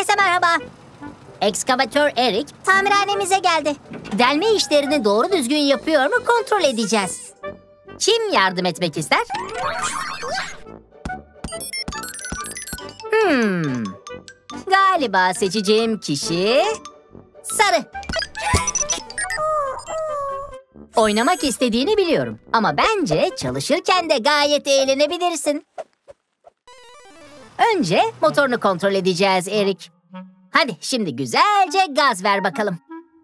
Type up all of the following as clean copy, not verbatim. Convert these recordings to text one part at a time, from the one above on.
Herkese merhaba. Ekskavatör Eric tamirhanemize geldi. Delme işlerini doğru düzgün yapıyor mu kontrol edeceğiz. Kim yardım etmek ister? Galiba seçeceğim kişi sarı. Oynamak istediğini biliyorum ama bence çalışırken de gayet eğlenebilirsin. Önce motorunu kontrol edeceğiz Eric. Hadi şimdi güzelce gaz ver bakalım.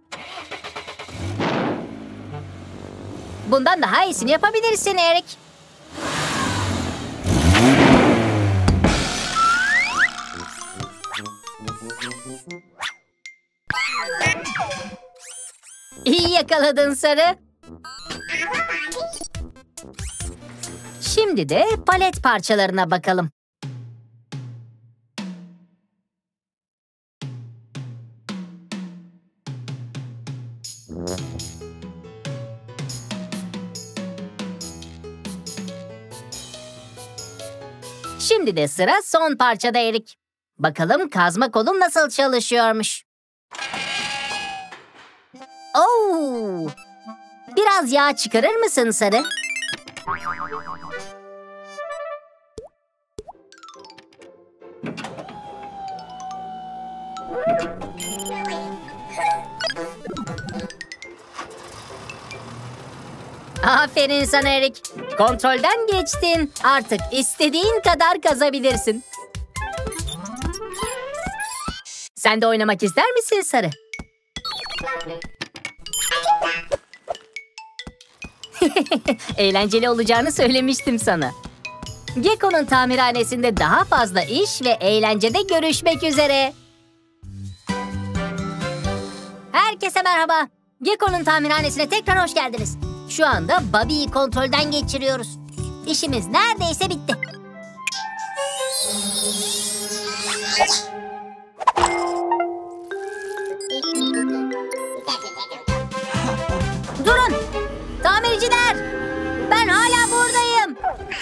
Bundan daha iyisini yapabilirsin Eric. İyi yakaladın sarı. Şimdi de palet parçalarına bakalım. Şimdi de sıra son parçada Eric. Bakalım kazma kolun nasıl çalışıyormuş. Oo! Biraz yağ çıkarır mısın sarı? Aferin sana Eric. Kontrolden geçtin. Artık istediğin kadar kazabilirsin. Sen de oynamak ister misin sarı? Eğlenceli olacağını söylemiştim sana. Gekko'nun tamirhanesinde daha fazla iş ve eğlencede görüşmek üzere. Herkese merhaba. Gekko'nun tamirhanesine tekrar hoş geldiniz. Şu anda Bobby'yi kontrolden geçiriyoruz. İşimiz neredeyse bitti. Durun! Tamirciler! Ben hala buradayım.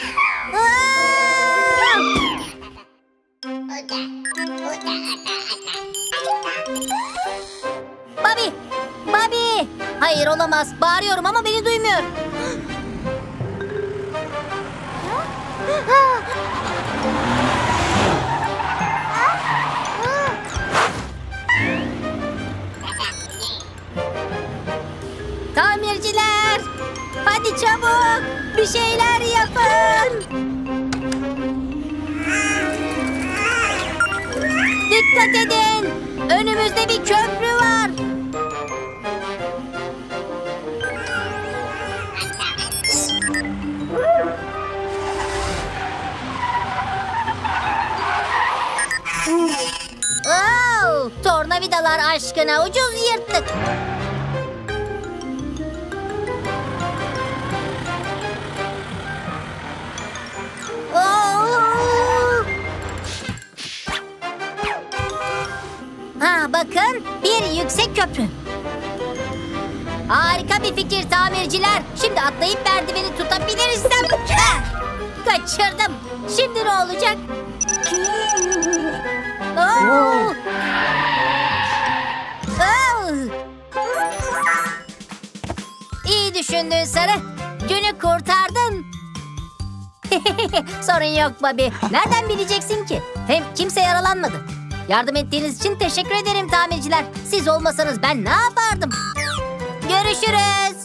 Bobby! Bobby! Hayır olamaz. Bağırıyorum ama beni duymuyor. Tamirciler! Hadi çabuk! Bir şeyler yapın! Dikkat edin! Önümüzde bir köprü var! Oh, tornavidalar aşkına ucuz yırttık. Bakın bir yüksek köprü. Harika bir fikir tamirciler. Şimdi atlayıp merdiveni tutabilirsem. Kaçırdım. Şimdi ne olacak? İyi düşündün sarı. Günü kurtardın. Sorun yok Bobby. Nereden bileceksin ki? Hem kimse yaralanmadı. Yardım ettiğiniz için teşekkür ederim tamirciler. Siz olmasanız ben ne yapardım? Görüşürüz.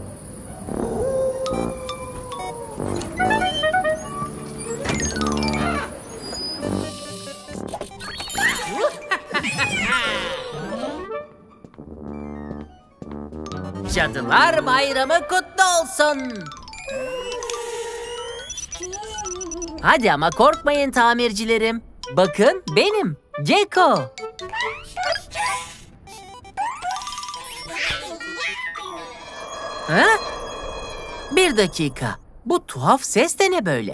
Cadılar Bayramı kutlu olsun. Hadi ama korkmayın tamircilerim. Bakın benim Gekko. Ha? Bir dakika. Bu tuhaf ses de ne böyle?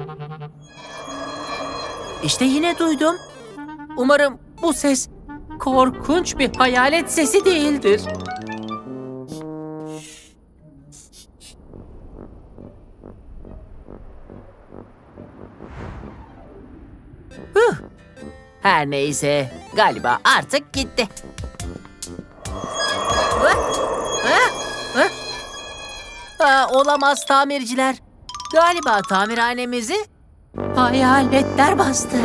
İşte yine duydum. Umarım bu ses korkunç bir hayalet sesi değildir. Her neyse, Galiba artık gitti. Olamaz tamirciler. Galiba tamirhanemizi hayaletler bastı.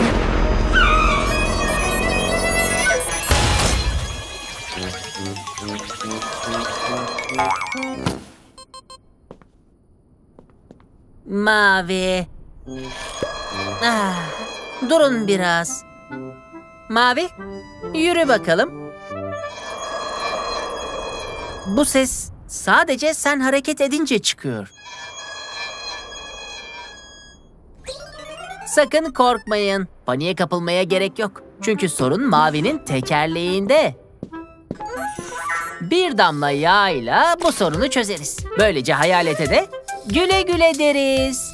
Mavi. Durun biraz. Mavi, yürü bakalım. Bu ses sadece sen hareket edince çıkıyor. Sakın korkmayın. Paniğe kapılmaya gerek yok. Çünkü sorun Mavi'nin tekerleğinde. Bir damla yağıyla bu sorunu çözeriz. Böylece hayalete de güle güle deriz.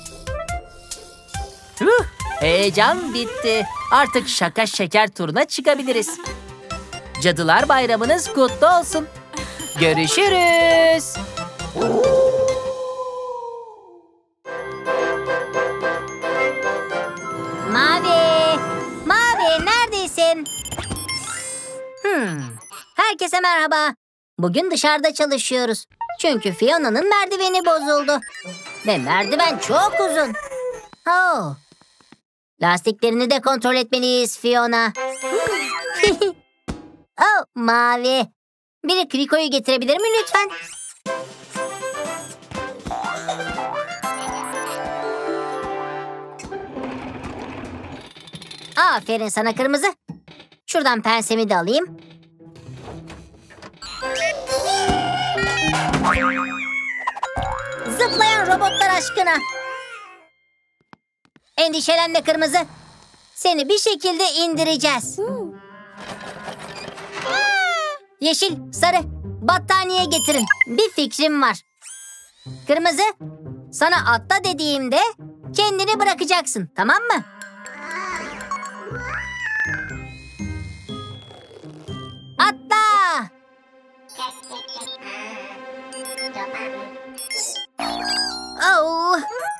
Heyecan bitti. Artık şaka şeker turuna çıkabiliriz. Cadılar Bayramınız kutlu olsun. Görüşürüz. Mavi! Mavi neredesin? Herkese merhaba. Bugün dışarıda çalışıyoruz. Çünkü Fiona'nın merdiveni bozuldu. Ve merdiven çok uzun. Oh. Lastiklerini de kontrol etmeliyiz Fiona. Oh, Mavi. Biri Kriko'yu getirebilir mi lütfen? Aferin sana kırmızı. Şuradan pensemi de alayım. Zıplayan robotlar aşkına. Endişelenme kırmızı. Seni bir şekilde indireceğiz. Yeşil, sarı, battaniye getirin. Bir fikrim var. Kırmızı, sana atla dediğimde kendini bırakacaksın, tamam mı? Atla! Oh!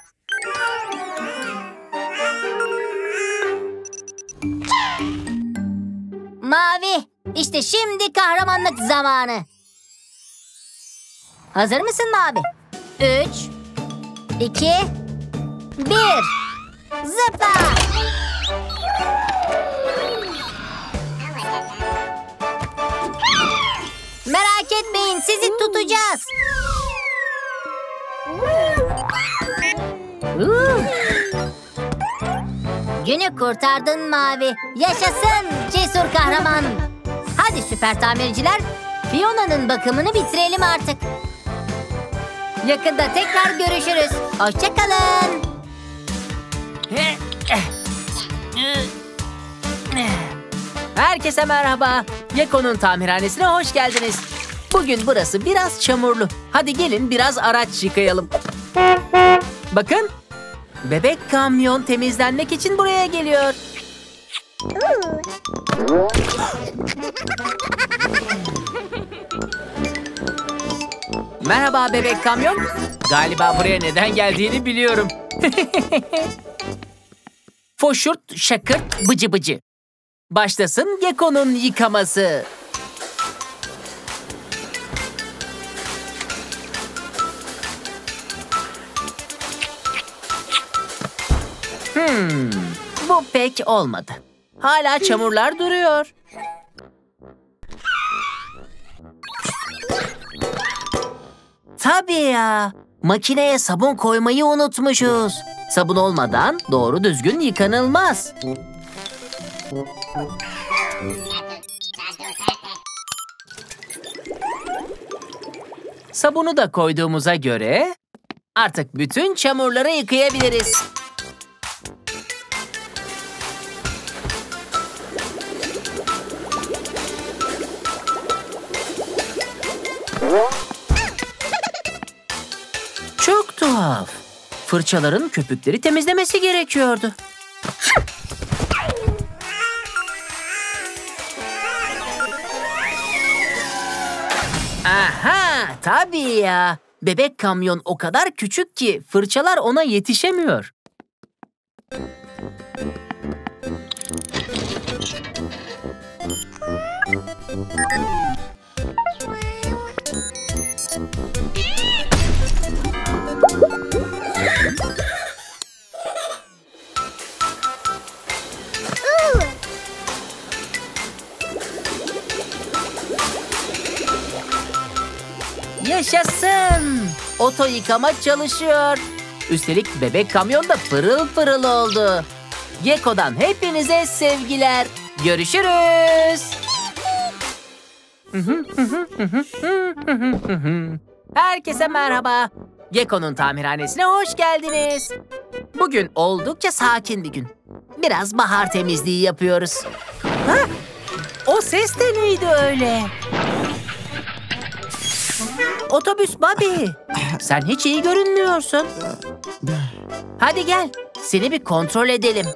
Mavi, işte şimdi kahramanlık zamanı. Hazır mısın Mavi? 3, 2, 1. Zıpla! Merak etmeyin, sizi tutacağız. Günü kurtardın Mavi. Yaşasın cesur kahraman. Hadi süper tamirciler, Fiona'nın bakımını bitirelim artık. Yakında tekrar görüşürüz. Hoşça kalın. Herkese merhaba. Geko'nun tamirhanesine hoş geldiniz. Bugün burası biraz çamurlu. Hadi gelin biraz araç yıkayalım. Bakın. Bebek kamyon temizlenmek için buraya geliyor. Merhaba bebek kamyon. Galiba buraya neden geldiğini biliyorum. Foşurt, şakırt, bıcı bıcı. Başlasın Geko'nun yıkaması. Bu pek olmadı. Hala çamurlar duruyor. Tabii ya. Makineye sabun koymayı unutmuşuz. Sabun olmadan doğru düzgün yıkanılmaz. Sabunu da koyduğumuza göre artık bütün çamurları yıkayabiliriz. Çok tuhaf. Fırçaların köpükleri temizlemesi gerekiyordu. Aha, tabii ya. Bebek kamyon o kadar küçük ki fırçalar ona yetişemiyor. Yaşasın! Oto yıkama çalışıyor. Üstelik bebek kamyon da pırıl pırıl oldu. Gekko'dan hepinize sevgiler. Görüşürüz. Herkese merhaba. Gekko'nun tamirhanesine hoş geldiniz. Bugün oldukça sakin bir gün. Biraz bahar temizliği yapıyoruz. Ha? O ses de neydi öyle? Otobüs Bobby, sen hiç iyi görünmüyorsun. Hadi gel, seni bir kontrol edelim.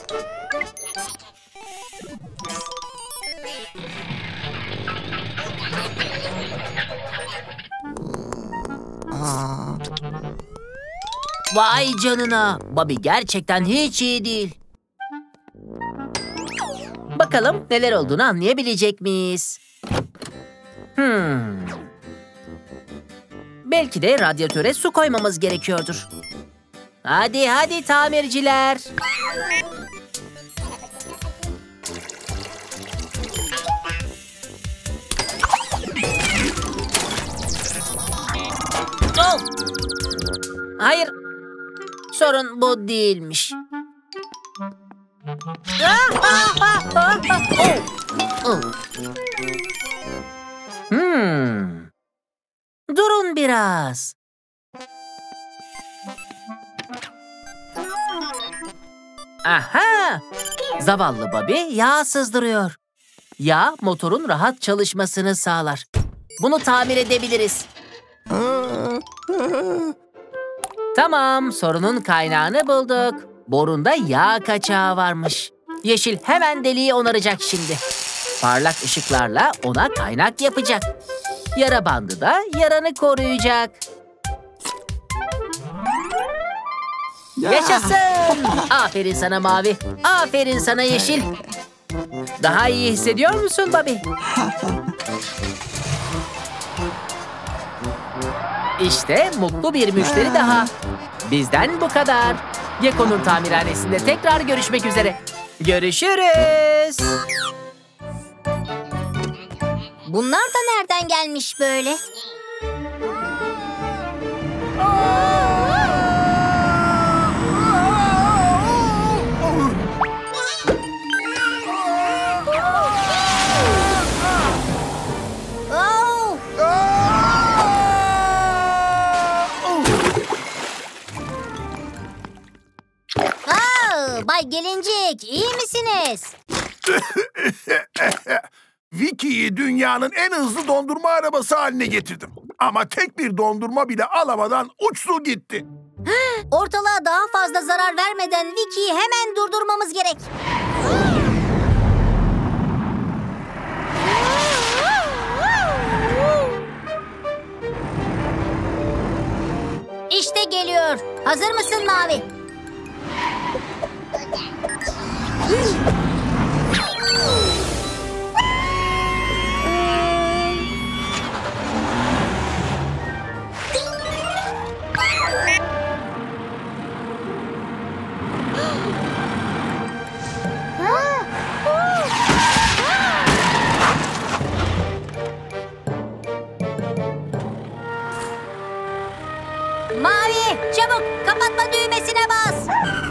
Vay canına, Bobby gerçekten hiç iyi değil. Bakalım neler olduğunu anlayabilecek miyiz? Belki de radyatöre su koymamız gerekiyordur. Hadi hadi tamirciler. Oh! Hayır. Sorun bu değilmiş. Oh! Durun biraz. Aha! Zavallı Bobby yağ sızdırıyor. Yağ motorun rahat çalışmasını sağlar. Bunu tamir edebiliriz. Tamam, sorunun kaynağını bulduk. Borunda yağ kaçağı varmış. Yeşil hemen deliği onaracak şimdi. Parlak ışıklarla ona kaynak yapacak. Yara bandı da yaranı koruyacak. Yaşasın! Aferin sana Mavi. Aferin sana Yeşil. Daha iyi hissediyor musun Bobby? İşte mutlu bir müşteri daha. Bizden bu kadar. Gekko'nun tamirhanesinde tekrar görüşmek üzere. Görüşürüz. Bunlar da nereden gelmiş böyle? Bay Gelincik, iyi misiniz? Vicky'yi dünyanın en hızlı dondurma arabası haline getirdim. Ama tek bir dondurma bile alamadan uçtu gitti. Ortalığa daha fazla zarar vermeden Vicky'yi hemen durdurmamız gerek. İşte geliyor. Hazır mısın Mavi? Mavi, çabuk kapatma düğmesine bas.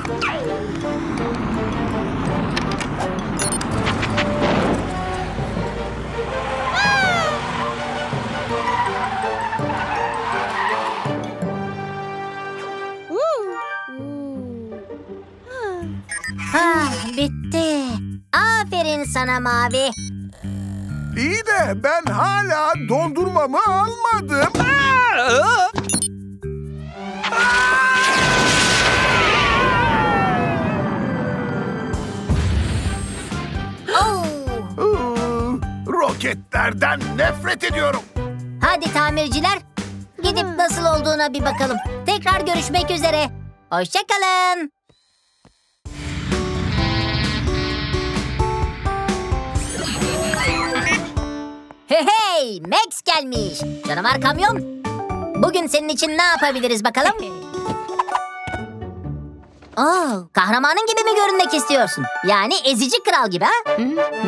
Bitti. Aferin sana Mavi. İyi de ben hala dondurmamı almadım. Roketlerden nefret ediyorum. Hadi tamirciler, gidip nasıl olduğuna bir bakalım. Tekrar görüşmek üzere. Hoşça kalın. Hey hey, Max gelmiş. Canavar kamyon. Bugün senin için ne yapabiliriz bakalım? Kahramanın gibi mi görünmek istiyorsun? Yani ezici kral gibi ha?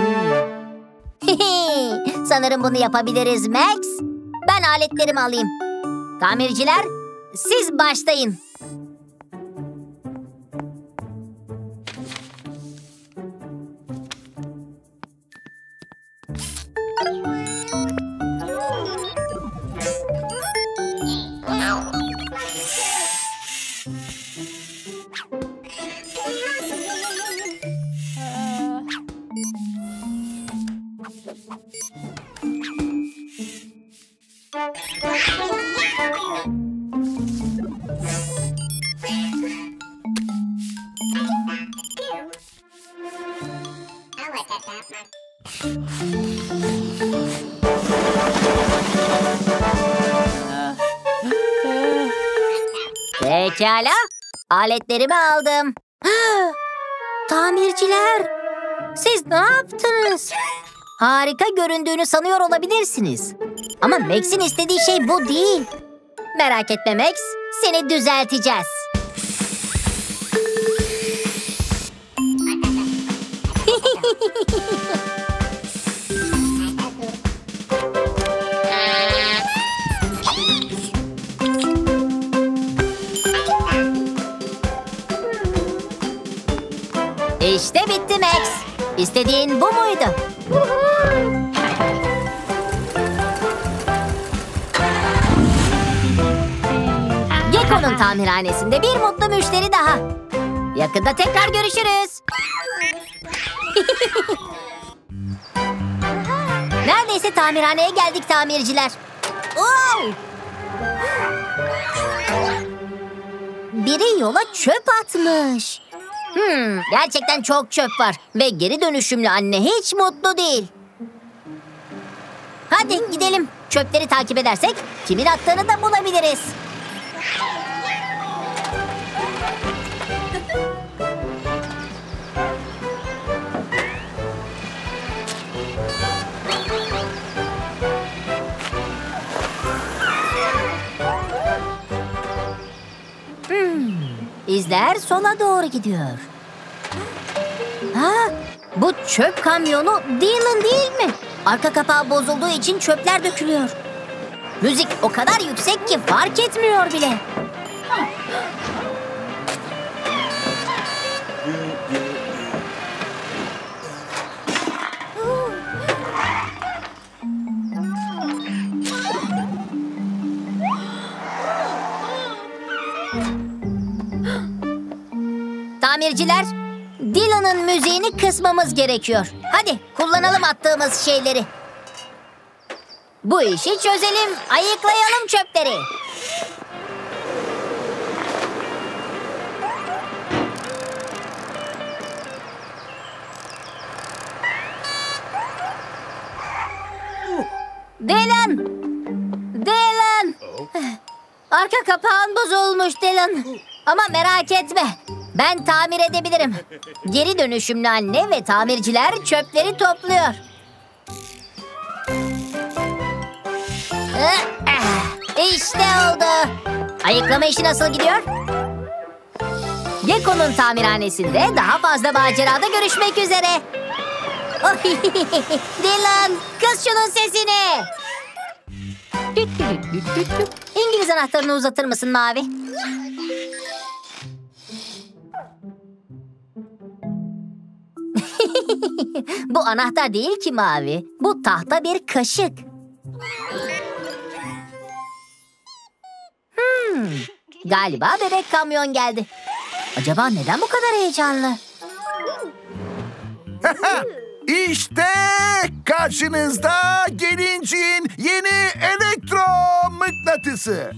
Sanırım bunu yapabiliriz Max. Ben aletlerimi alayım. Tamirciler, siz başlayın. Pekala, aletlerimi aldım. Tamirciler, siz ne yaptınız? Harika göründüğünü sanıyor olabilirsiniz. Ama Max'in istediği şey bu değil. Merak etme Max, seni düzelteceğiz. İşte bitti Max. İstediğin bu muydu? Gekko'nun tamirhanesinde bir mutlu müşteri daha. Yakında tekrar görüşürüz. Neredeyse tamirhaneye geldik tamirciler. Biri yola çöp atmış. Gerçekten çok çöp var ve geri dönüşümlü anne hiç mutlu değil. Hadi gidelim. Çöpleri takip edersek kimin attığını da bulabiliriz. İzler sola doğru gidiyor. Bu çöp kamyonu Dylan değil mi? Arka kapağı bozulduğu için çöpler dökülüyor. Müzik o kadar yüksek ki fark etmiyor bile. Tamirciler, Dylan'ın müziğini kısmamız gerekiyor. Hadi kullanalım attığımız şeyleri. Bu işi çözelim, ayıklayalım çöpleri. Dylan! Dylan! Arka kapağın bozulmuş Dylan. Ama merak etme. Ben tamir edebilirim. Geri dönüşümlü anne ve tamirciler çöpleri topluyor. İşte oldu. Ayıklama işi nasıl gidiyor? Gekko'nun tamirhanesinde daha fazla macerada görüşmek üzere. Dylan, kız şunun sesini. İngiliz anahtarını uzatır mısın Mavi? Bu anahtar değil ki Mavi. Bu tahta bir kaşık. Galiba bebek kamyon geldi. Acaba neden bu kadar heyecanlı? İşte karşınızda gelincin yeni elektromıknatısı.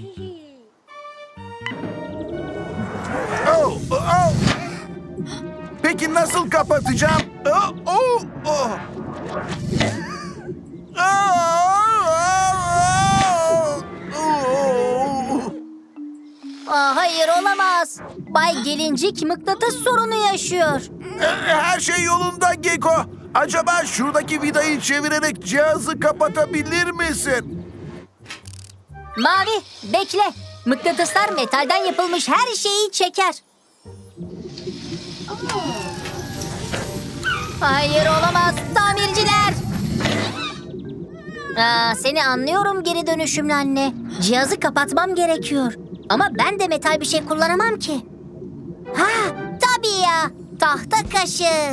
Peki nasıl kapatacağım? Hayır olamaz. Bay Gelincik mıknatıs sorunu yaşıyor. Her şey yolunda Gekko. Acaba şuradaki vidayı çevirerek cihazı kapatabilir misin? Mavi, bekle. Mıknatıslar metalden yapılmış her şeyi çeker. Hayır, olamaz. Tamirciler. Seni anlıyorum geri dönüşümlü anne. Cihazı kapatmam gerekiyor. Ama ben de metal bir şey kullanamam ki. Ha, tabii ya. Tahta kaşık.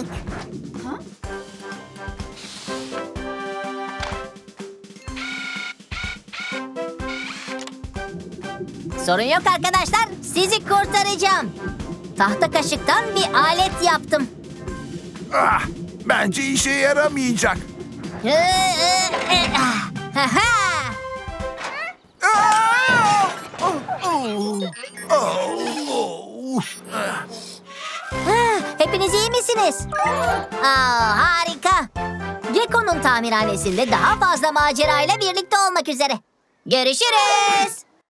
Sorun yok arkadaşlar. Sizi kurtaracağım. Tahta kaşıktan bir alet yaptım. Ah, bence işe yaramayacak. Hepiniz iyi misiniz? Harika. Gekko'nun tamirhanesinde daha fazla macerayla birlikte olmak üzere. Görüşürüz.